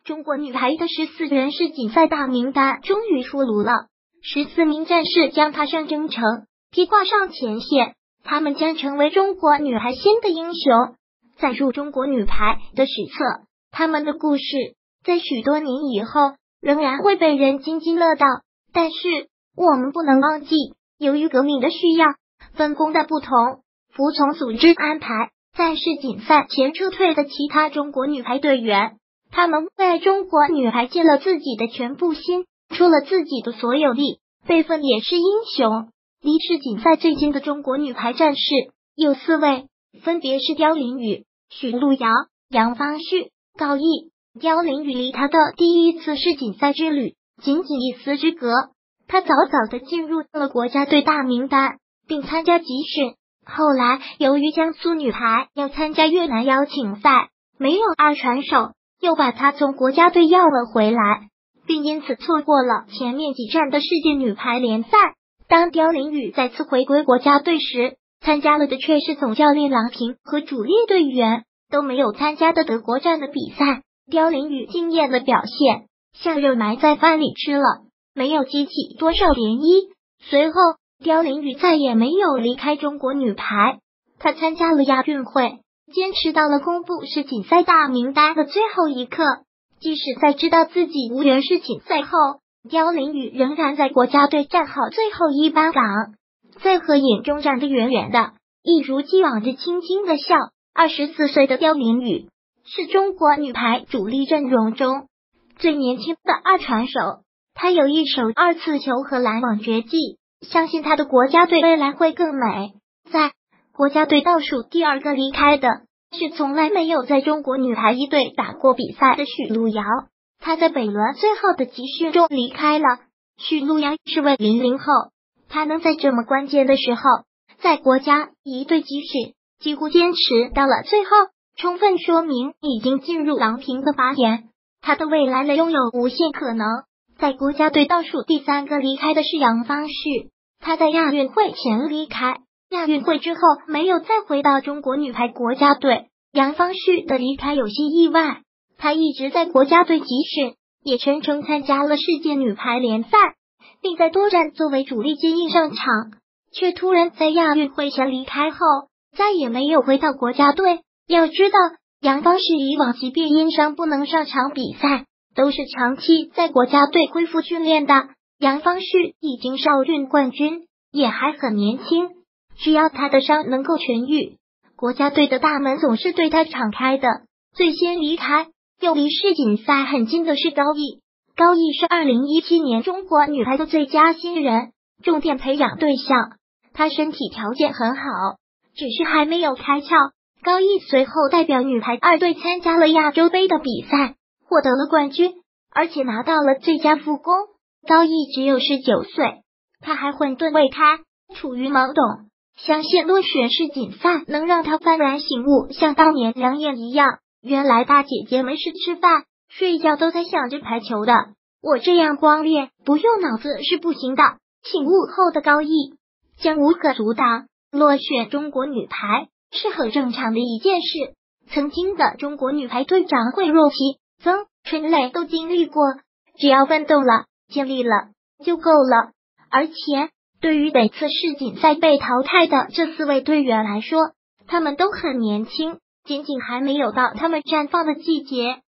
中国女排的14人世锦赛大名单终于出炉了，14名战士将踏上征程，披挂上前线，他们将成为中国女排新的英雄，载入中国女排的史册。他们的故事在许多年以后仍然会被人津津乐道。但是我们不能忘记，由于革命的需要，分工的不同，服从组织安排，在世锦赛前撤退的其他中国女排队员，他们为中国女排尽了自己的全部心，出了自己的所有力，辈分也是英雄。离世锦赛最近的中国女排战士有4位，分别是刁琳宇、许璐瑶、杨方旭、高毅。刁琳宇离她的第一次世锦赛之旅仅仅一丝之隔，她早早的进入了国家队大名单，并参加集训。后来由于江苏女排要参加越南邀请赛，没有二传手，又把她从国家队要了回来，并因此错过了前面几站的世界女排联赛。当刁琳宇再次回归国家队时，参加了的却是总教练郎平和主力队员都没有参加的德国站的比赛。刁琳宇惊艳的表现像热埋在饭里吃了，没有激起多少涟漪。随后刁琳宇再也没有离开中国女排，她参加了亚运会，坚持到了公布世锦赛大名单的最后一刻。即使在知道自己无缘世锦赛后，刁琳宇仍然在国家队站好最后一班岗，在合影中站得远远的，一如既往的轻轻的笑。24岁的刁琳宇是中国女排主力阵容中最年轻的二传手，她有一手2次球和拦网绝技，相信她的国家队未来会更美。在国家队倒数第2个离开的是从来没有在中国女排一队打过比赛的许璐瑶，她在北轮最后的集训中离开了。许璐瑶是位00后，她能在这么关键的时候在国家一队集训，几乎坚持到了最后，充分说明已经进入郎平的发言，她的未来拥有无限可能。在国家队倒数第3个离开的是杨方旭，她在亚运会前离开，亚运会之后没有再回到中国女排国家队。杨方旭的离开有些意外，他一直在国家队集训，也全程参加了世界女排联赛，并在多站作为主力接应上场，却突然在亚运会前离开后再也没有回到国家队。要知道，杨方旭以往即便因伤不能上场比赛，都是长期在国家队恢复训练的。杨方旭已经是奥运冠军，也还很年轻，只要他的伤能够痊愈，国家队的大门总是对他敞开的。最先离开又离世锦赛很近的是高毅，高毅是2017年中国女排的最佳新人，重点培养对象，他身体条件很好，只是还没有开窍。高毅随后代表女排2队参加了亚洲杯的比赛，获得了冠军，而且拿到了最佳副攻。高毅只有19岁，他还混沌未开，处于懵懂，相信落选世锦赛能让他幡然醒悟，像当年梁燕一样，原来大姐姐没事吃饭睡觉都在想着排球的，我这样光练不用脑子是不行的。醒悟后的高毅将无可阻挡，落选中国女排是很正常的一件事。曾经的中国女排队长惠若琪、曾春蕾都经历过，只要奋斗了，尽力了就够了。而且对于每次世锦赛被淘汰的这4位队员来说，他们都很年轻，仅仅还没有到他们绽放的季节。